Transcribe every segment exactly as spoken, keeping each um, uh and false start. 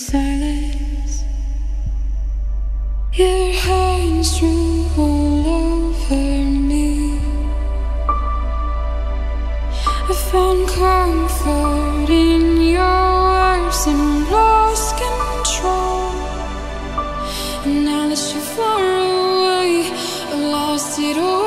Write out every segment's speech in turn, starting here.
silence. Your hands drew all over me. I found comfort in your words and lost control. And now that you're far away, I've lost it all.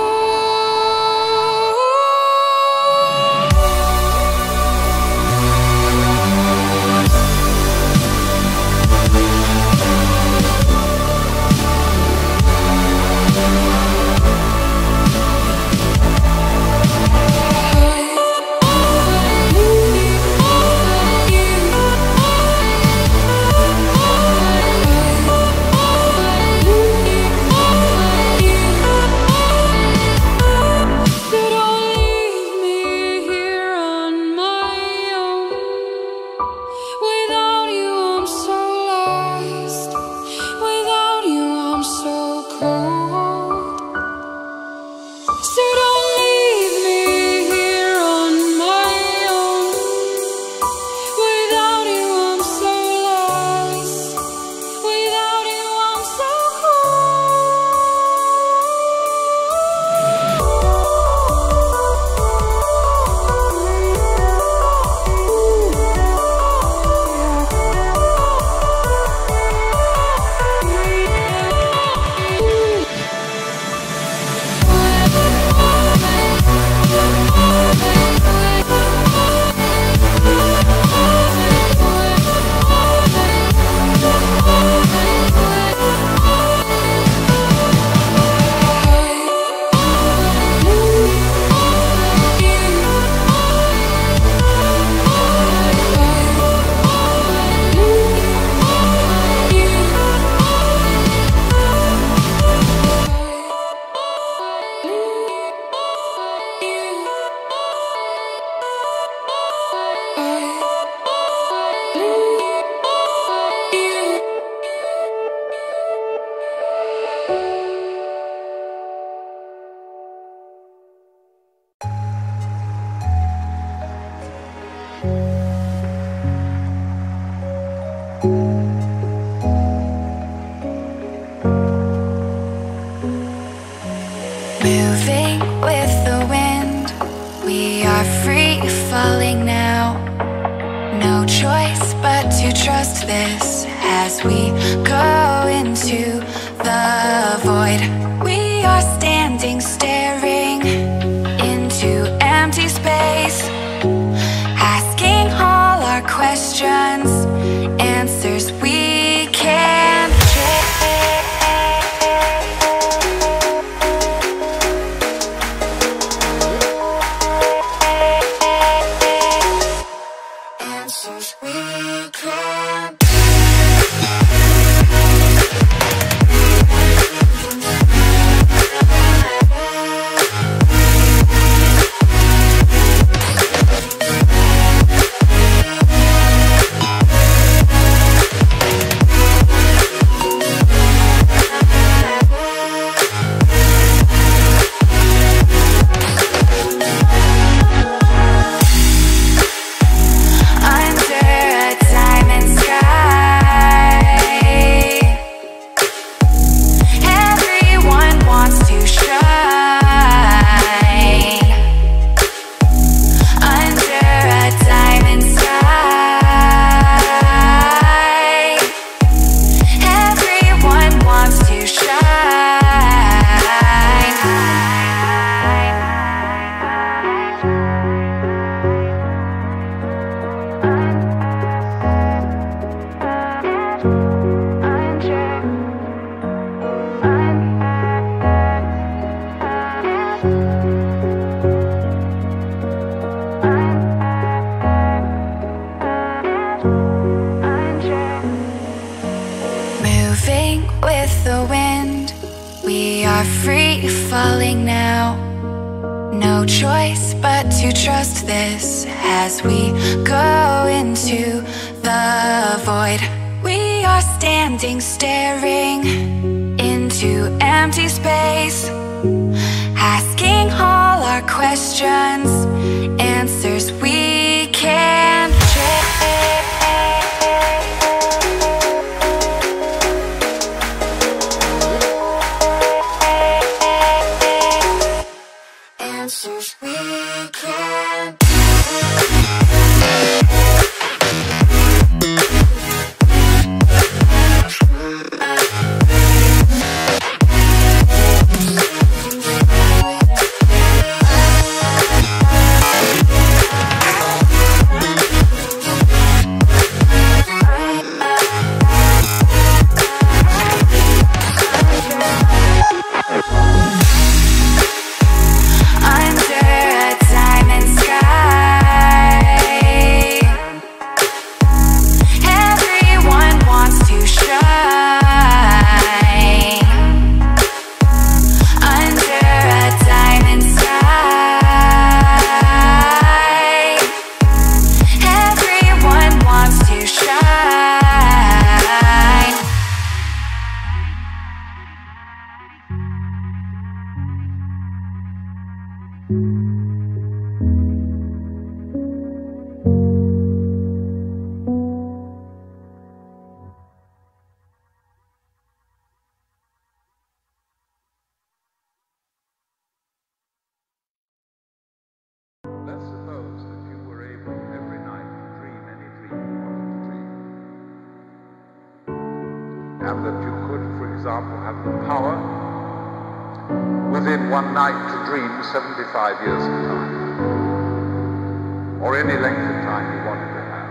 Moving with the wind, we are free falling now. No choice but to trust this as we go into the void. We are standing, staring into empty space, asking all our questions, answers we can't trace. With the wind, we are free falling now. No choice but to trust this as we go into the void. We are standing, staring into empty space, asking all our questions, answers we can't trace. and that you could, for example, have the power within one night to dream seventy-five years of time, or any length of time you wanted to have.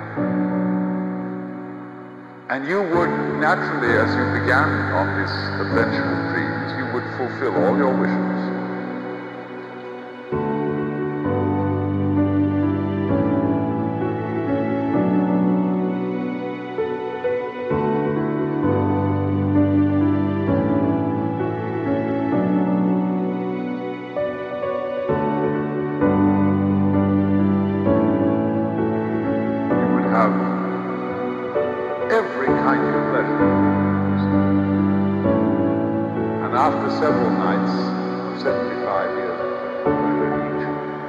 And you would naturally, as you began on this adventure of dreams, you would fulfill all your wishes. Every kind of pleasure. And after several nights of seventy-five years of pleasure each,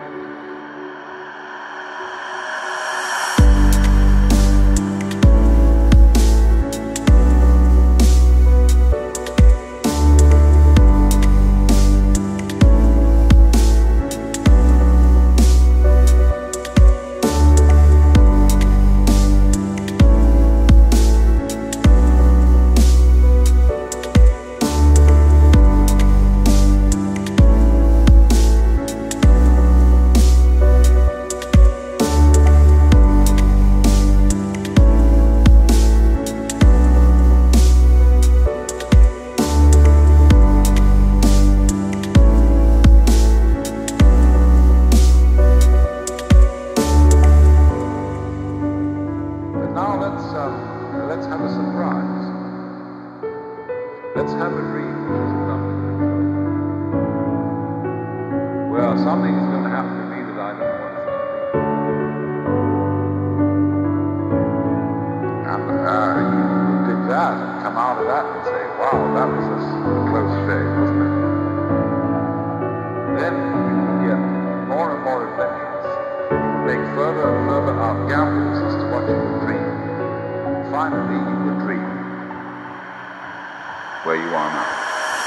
let's have a surprise. Let's have a dream which is coming. Well, something is going to happen to me that I don't want to think. And uh, you would dig that and come out of that and say, wow, that was a close shave, wasn't it? Then you would get more and more adventurous. Make further and further out gambles as to what you would dream. Finally, you would dream where you are now.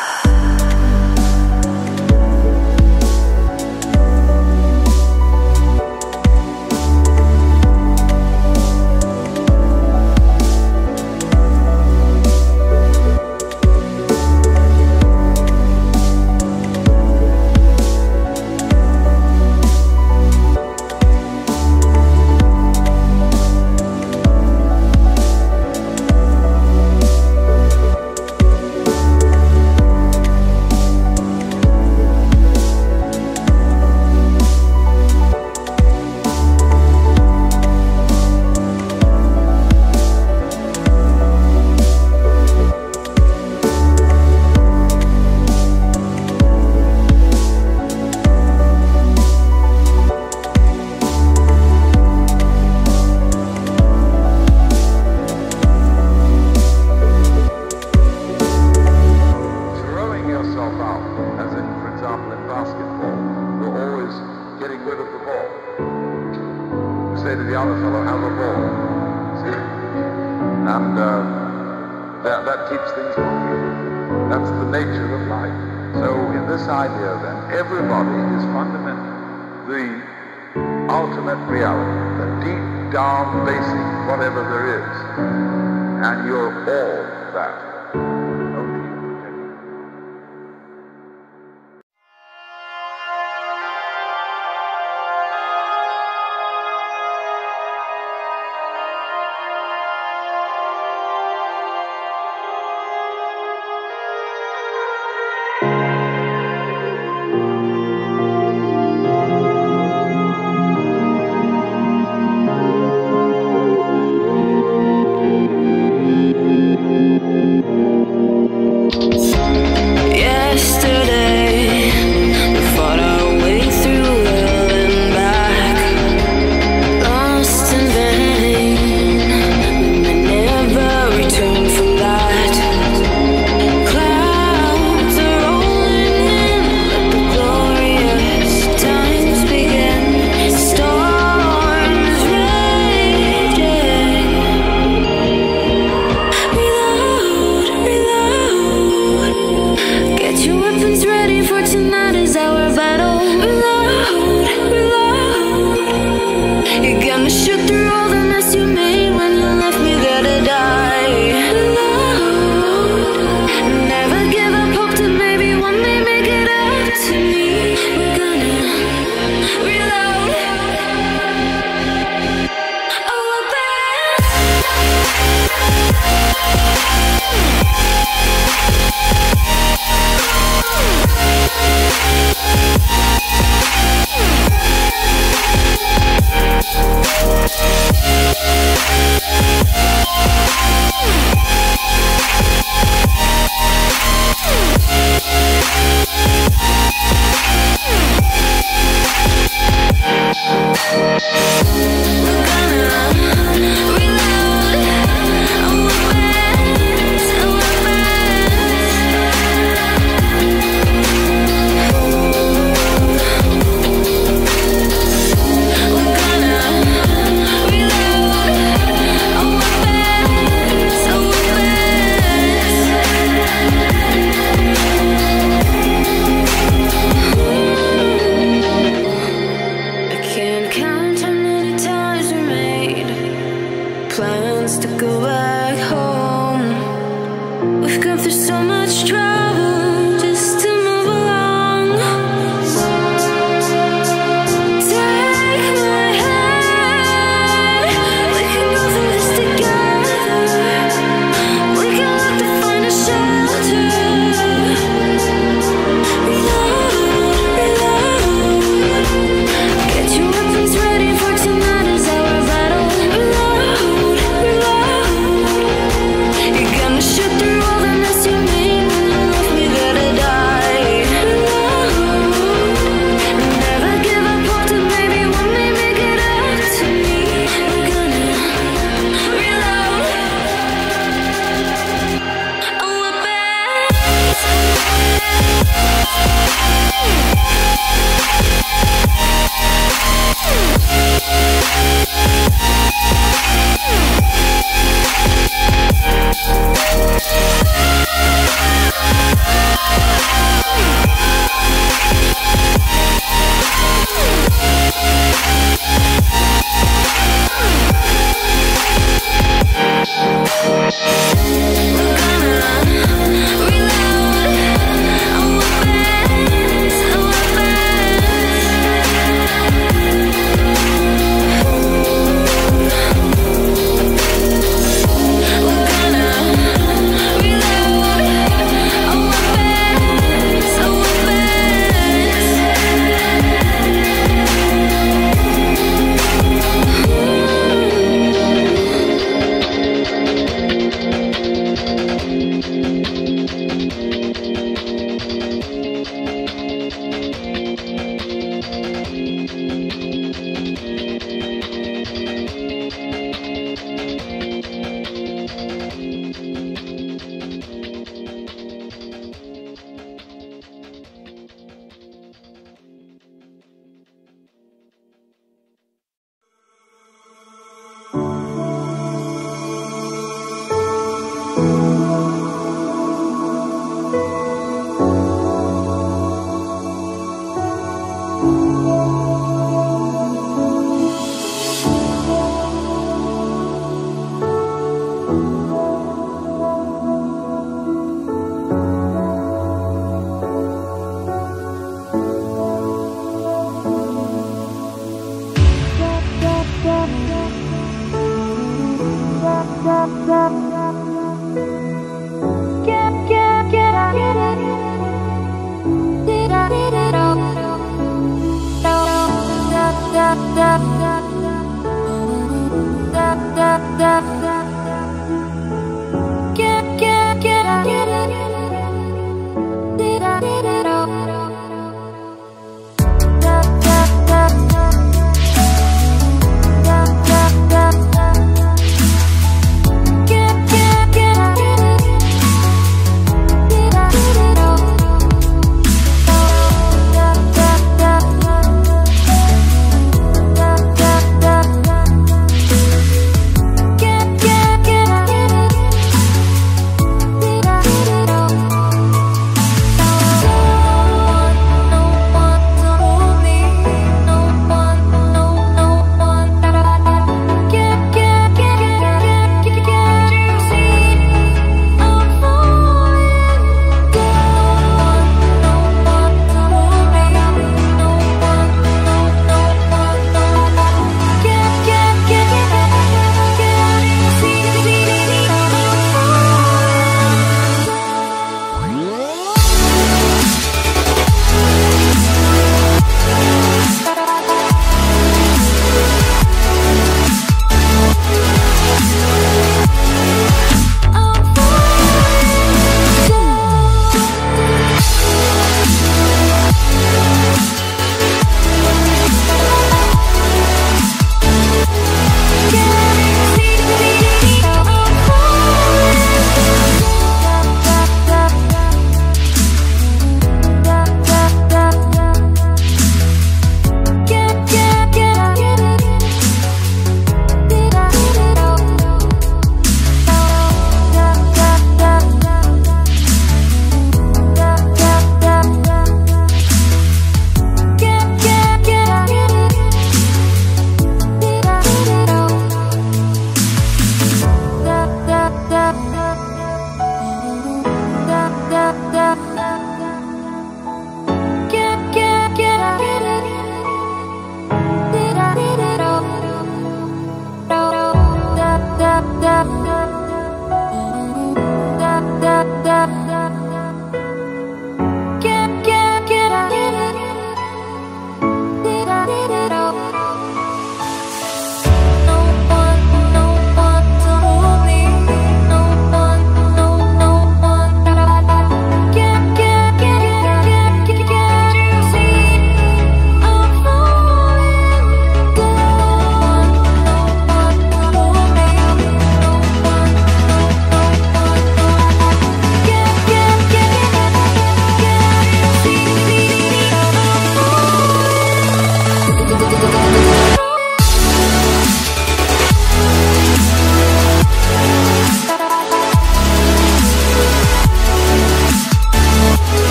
Say to the other fellow, have a ball. See? And uh, that, that keeps things moving. That's the nature of life. So in this idea then, everybody is fundamentally the ultimate reality, the deep down basic whatever there is. And you're all that. Thank you.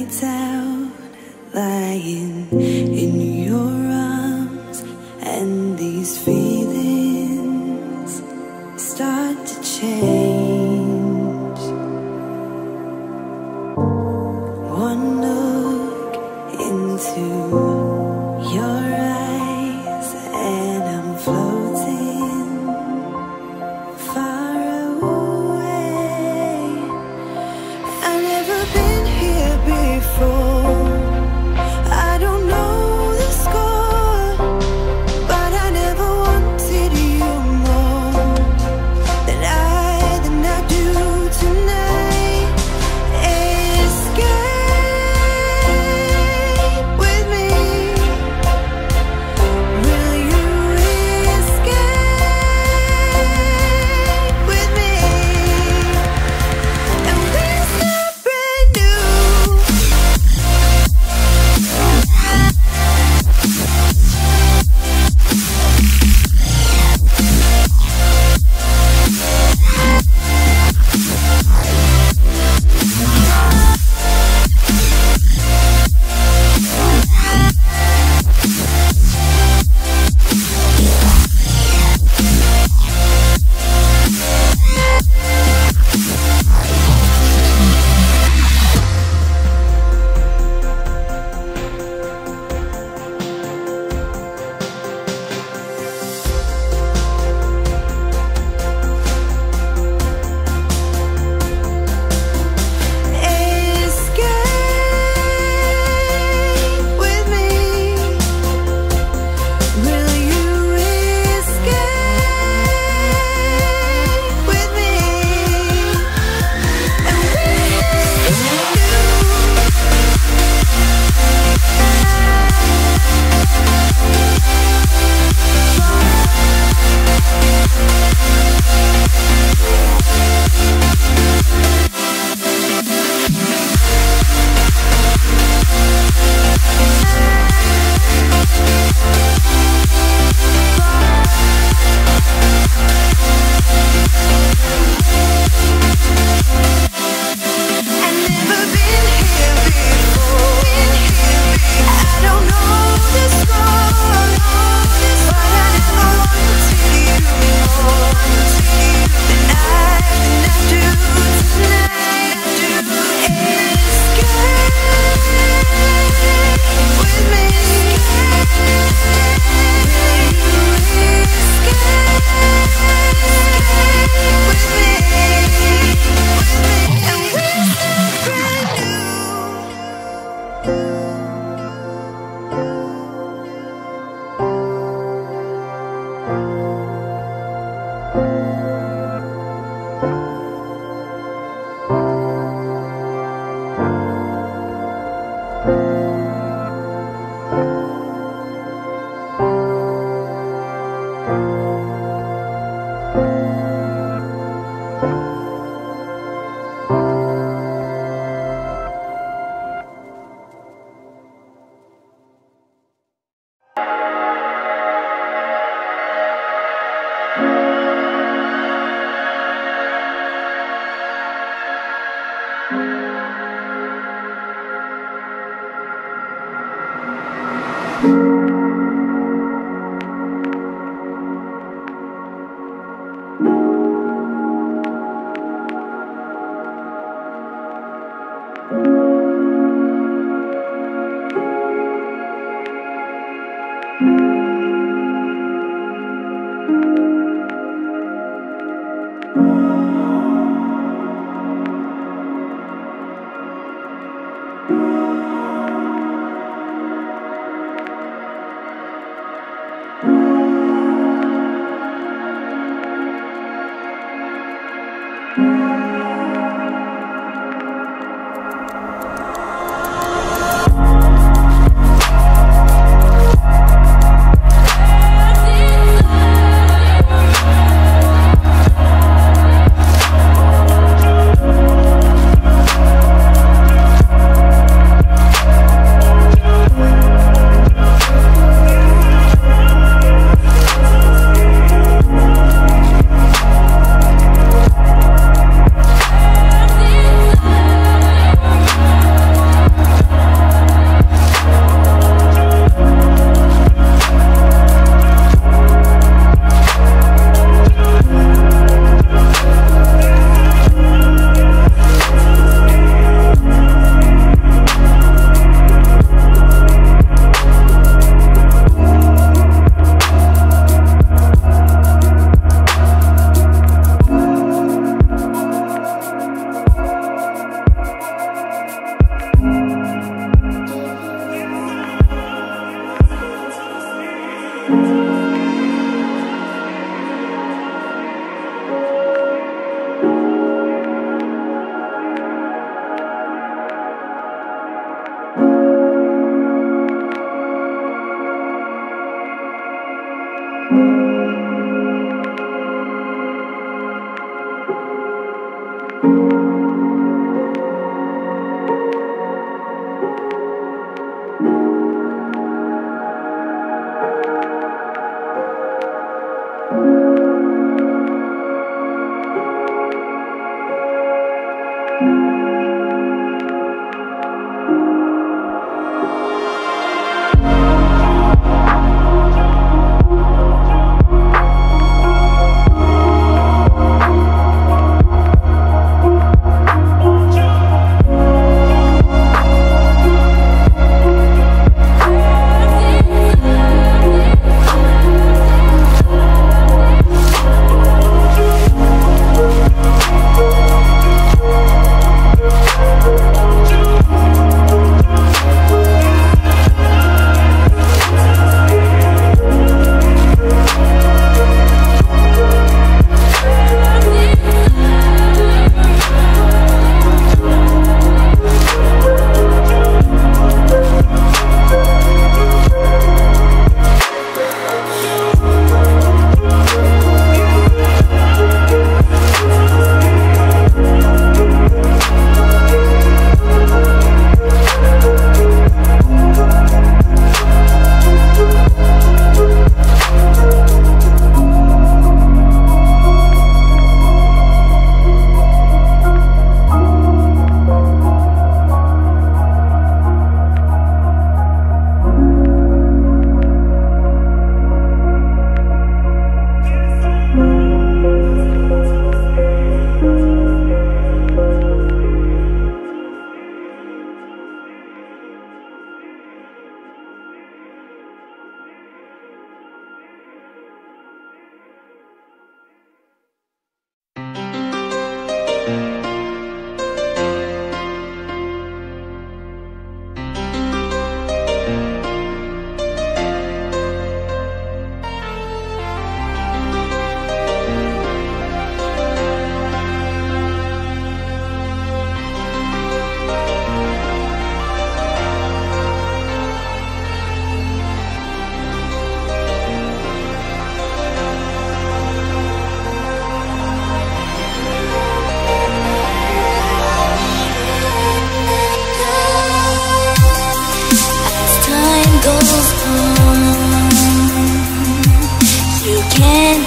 nights out, lying in your arms, and these feelings start to change. One look into your eyes and I'm floating far away. I've never been here before. I don't know the score, but I never wanted you more than I, than I do tonight. Escape with me. Will you escape with me? And we start brand new. Escape with me. Will you escape with me? And we I've never been here before. I don't know the score, but I never wanted you more than I, than I do tonight. Escape with me. Will you escape with me? And we start brand new.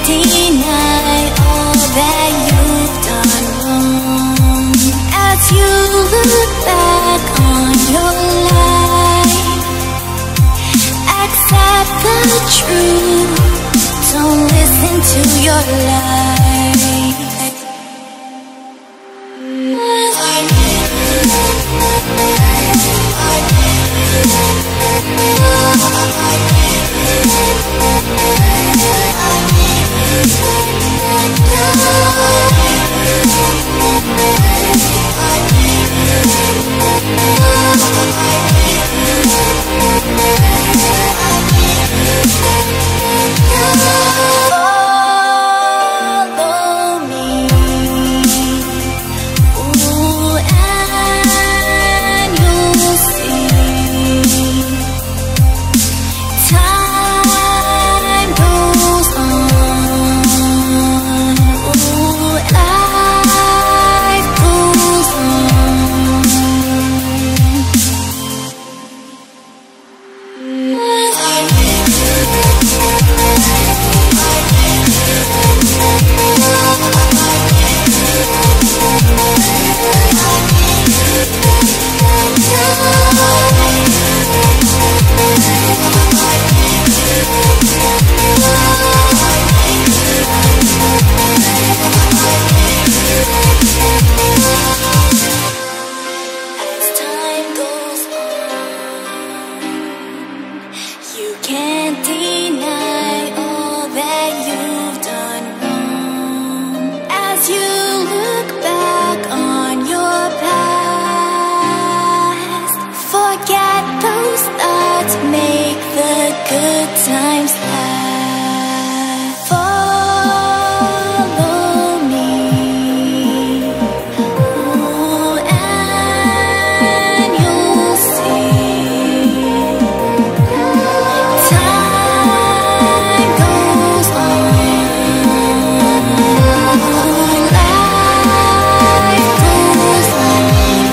deny all that you've done wrong. As you look back on your life, accept the truth. Don't listen to your lies. Follow me, ooh, and you'll see. Time goes on, ooh, life goes on. As time goes on, you can't deny all that you've done wrong. As you look back on your past, forget those thoughts, make the good times last. Follow me, ooh, and you'll see. Time goes on, life goes on.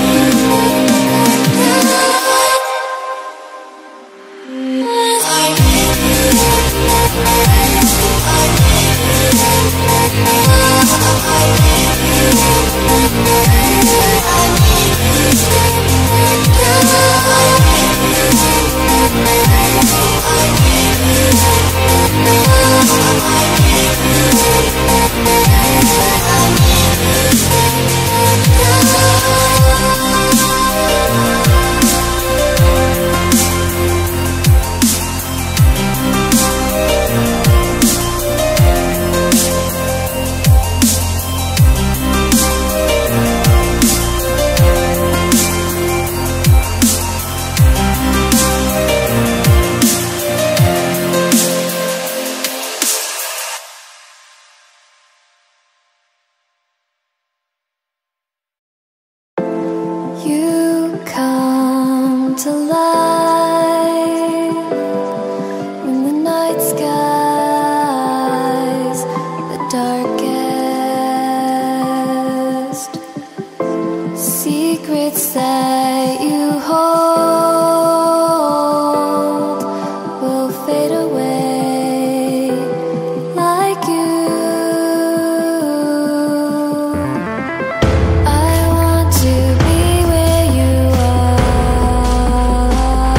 You come to life when the night sky's the darkest. Secrets that you hold will fade away like you. I want to be where you are.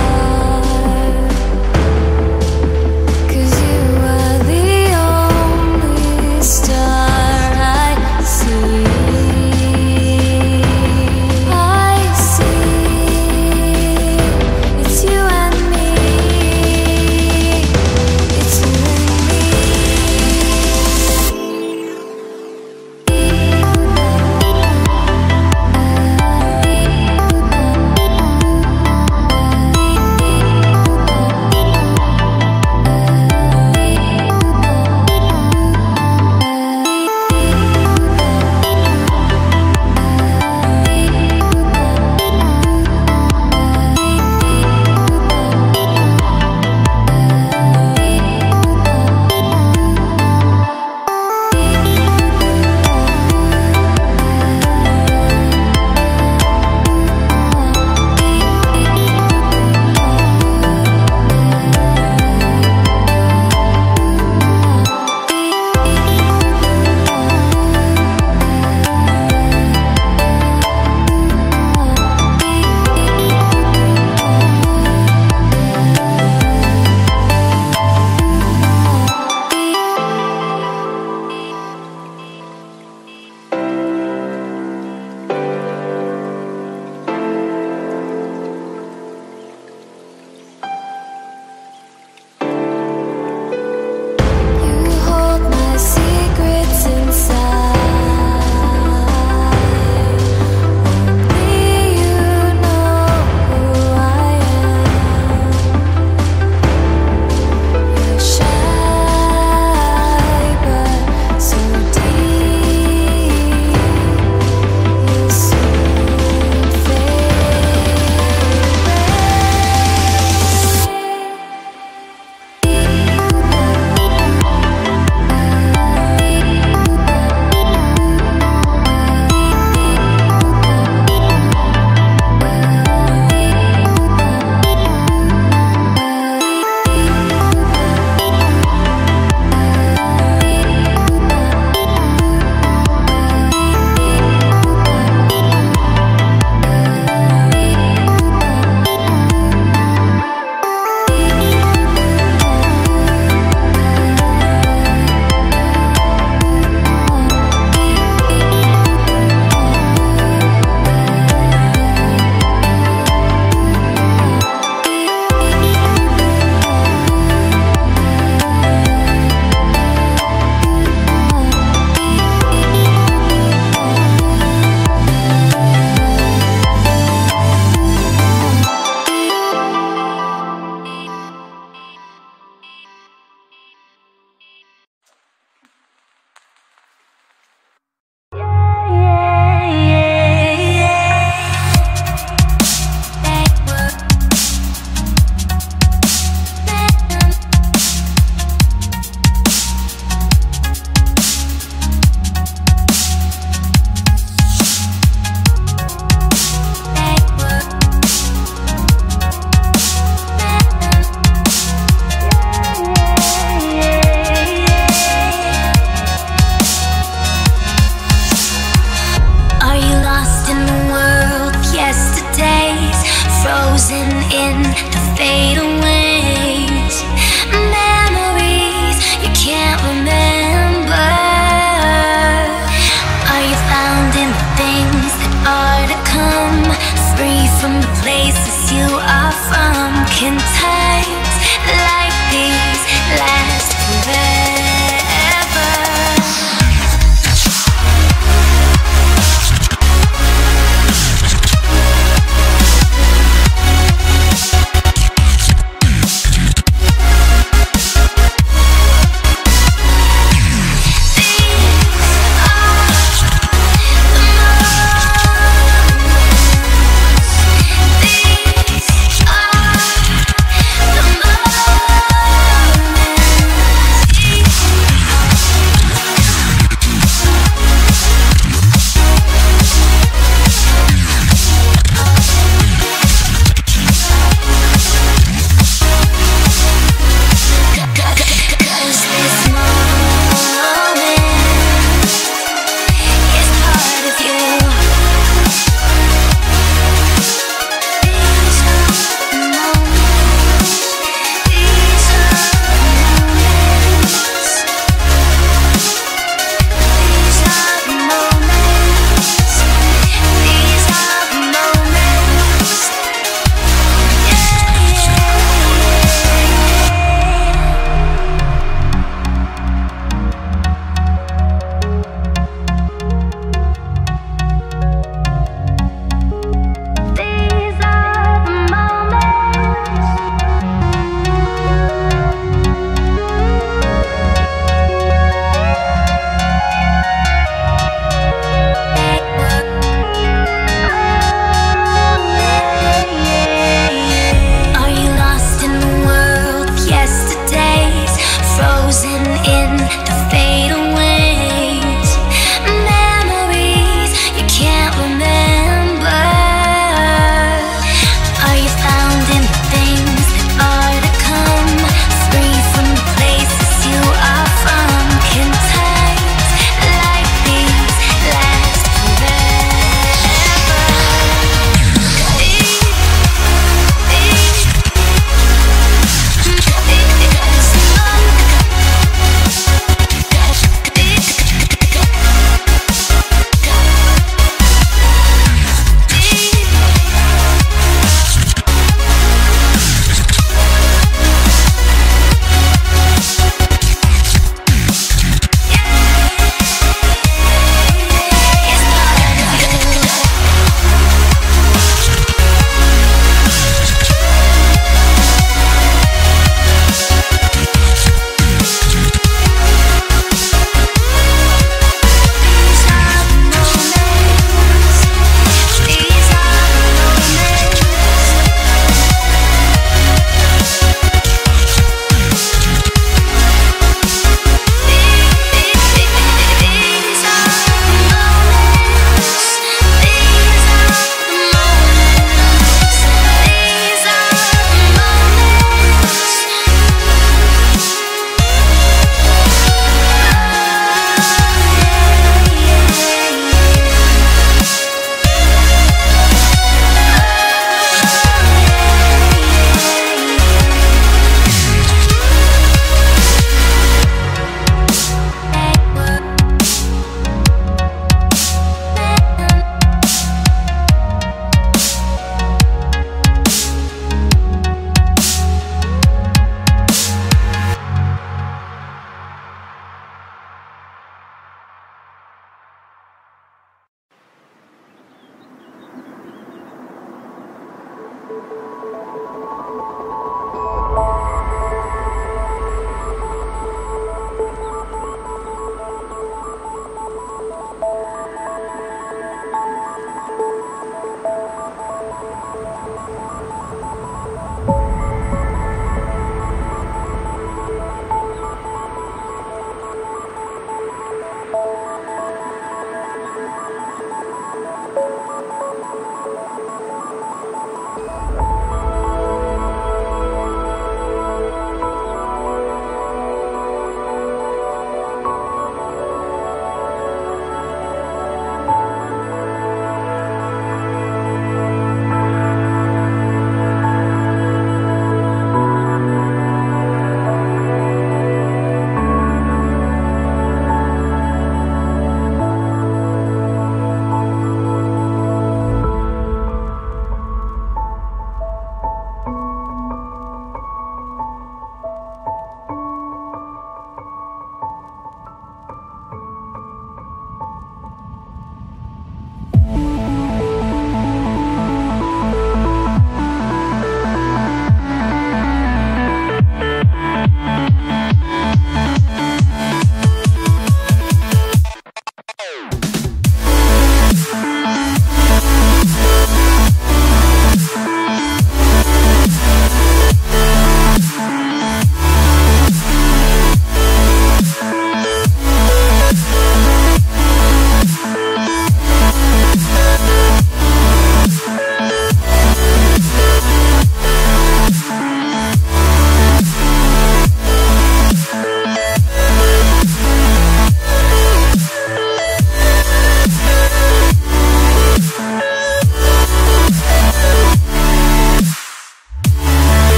Can times like these last forever?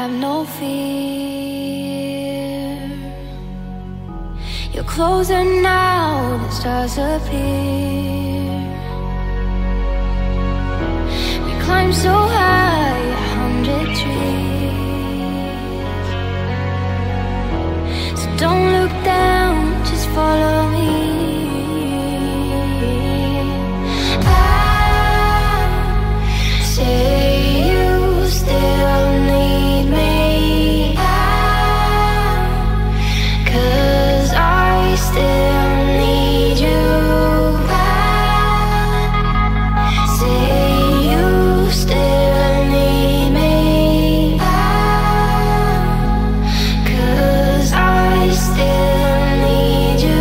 have no fear. You're closer now, the stars appear. We climb so high, a hundred trees. So don't look down, just follow me. I say you still need me. I, 'cause I still need you. I say you still need me. I, 'cause I still need you.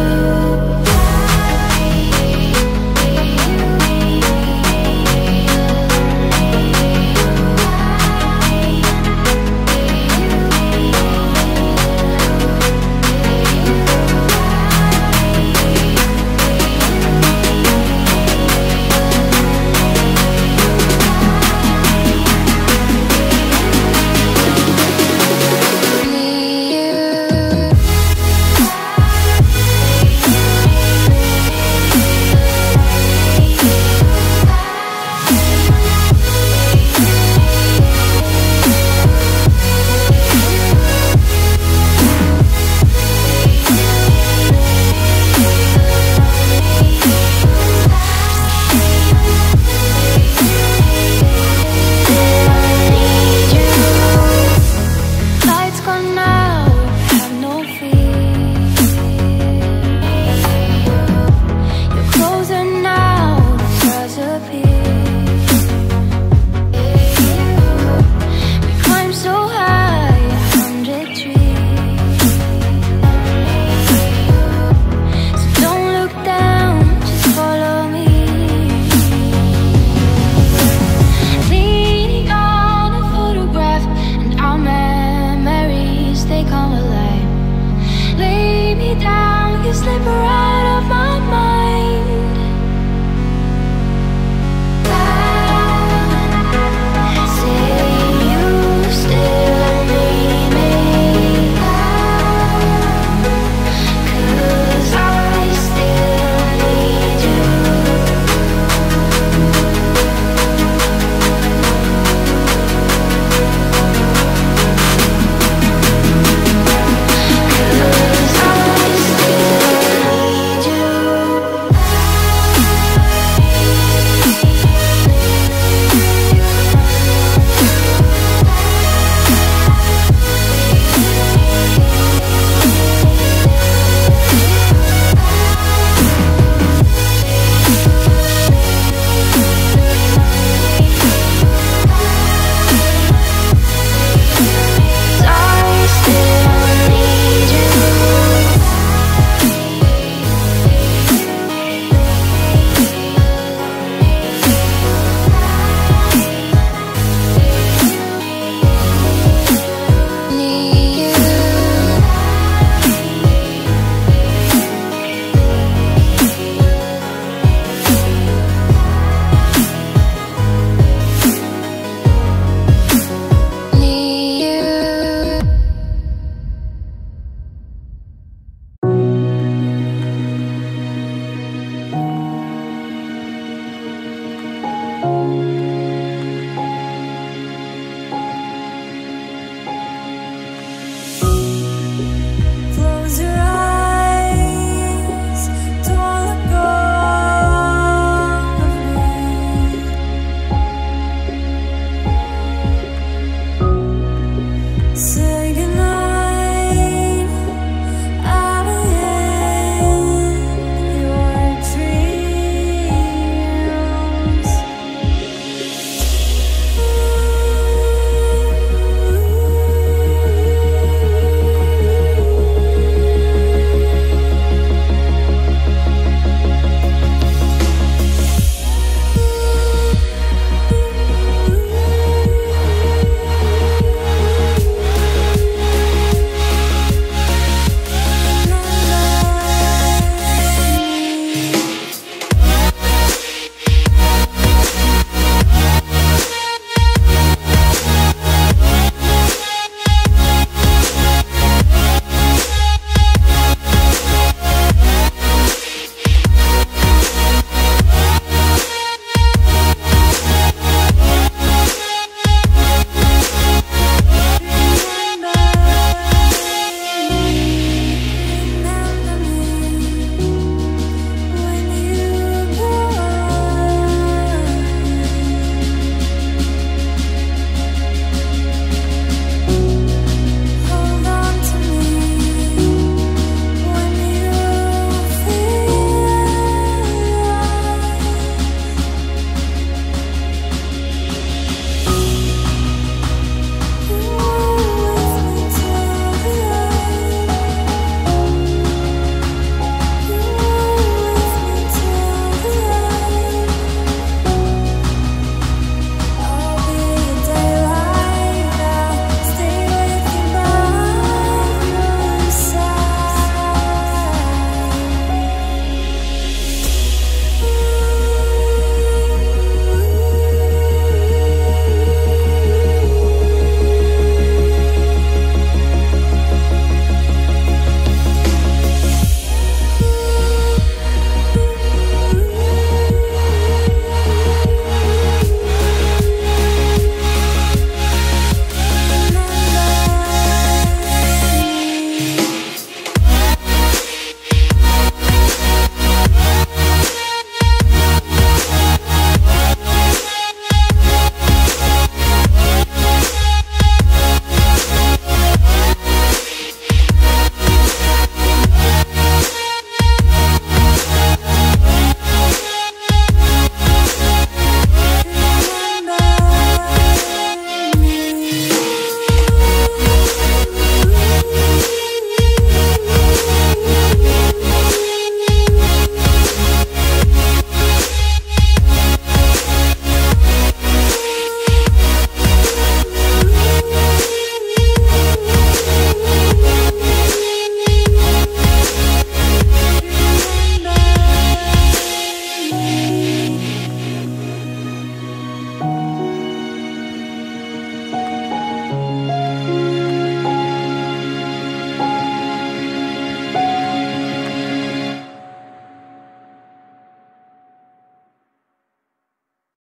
Lights gone now, have no fear. You're closer now, the stars appear. We climb so high, a hundred trees. So don't look down, just follow me. Leaning on a photograph, and our memories, they come alive. Lay me down, you slip right out of my